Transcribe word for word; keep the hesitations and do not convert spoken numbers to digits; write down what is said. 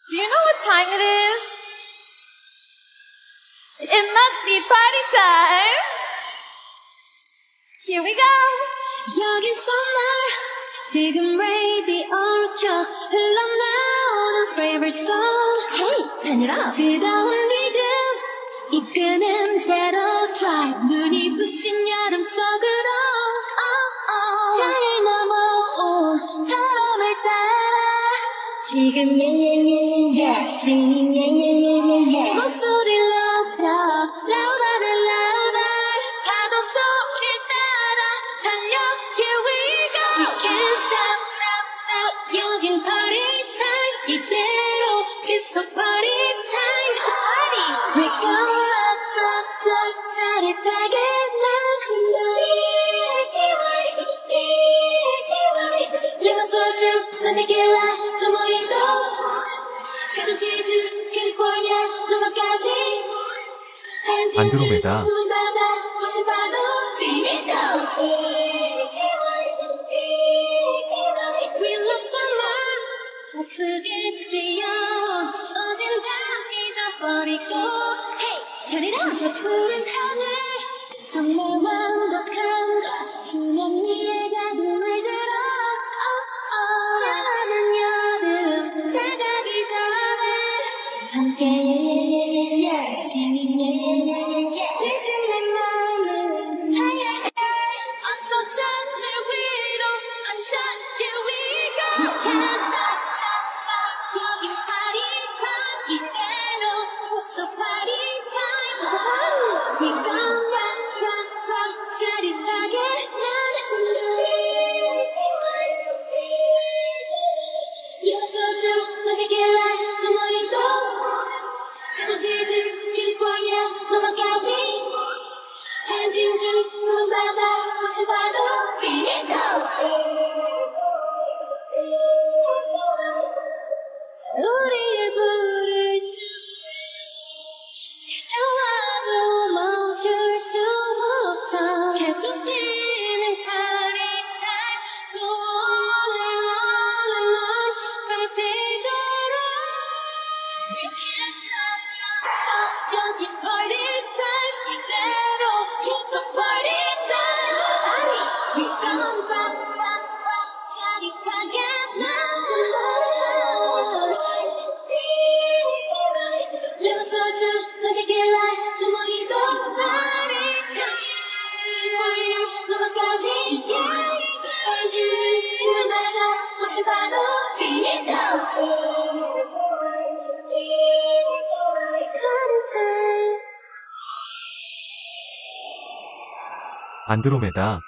Do you know what time it is? It must be party time. Here we go. 여기서 날 지금 radio를 켜 흘러나오는 favorite song. Hey, turn it up. 뜨거운 리듬 이끄는 대로 drive 눈이 부신 여름 속으로 oh, oh. 잘 넘어온 바람을 따라 지금 yeah yeah yeah yeah singing yeah yeah yeah yeah yeah 목소리를 높여 louder and louder 파도 소리를 따라 달려 here we go we can't stop stop stop 여긴 party time 이대로 계속 party time party we gon' rock rock rock 짜릿하게 난 레몬 소주 난 데킬라 너 모히또 가득 치즈 캘리포니아 넘어까지 안드로메다 멋진 파도 피니또 We love summer 크게 뛰어 어젠 다 잊어버리고 Hey turn it up 저 푸른 하늘 정말 완벽한 것 수면 위에 가득 물들어 찬란한 여름 다가기 전에 함께 yeah yeah yeah yeah singing yeah yeah yeah yeah 들뜬 내 마음은 하얗게 어서 찬들 위로 sunshine here we go we can't stop stop stop 여긴 party time 이대로 계속 party time we gon' rock rock rock 짜릿하게 난 레몬 소주 너 데킬라 너 모히또 가득 치즈 캘리포니아 넘어까지 하얀 진주 푸른 바다 멋진 파도 피니또 우리를 부를 수 찾아와도 멈출 수 없어 계속 뛰는 party time 또 오늘 너는 넌 밤새도록 You can't stop stop stop 여기 party time 이대로 계속 party time party we gon' rock rock rock 짜릿하게 난 레몬 소주 너 데킬라 너 모히또 party time 넘어까지 하얀 진주 푸른 바다 멋진 파도 피니또 안드로메다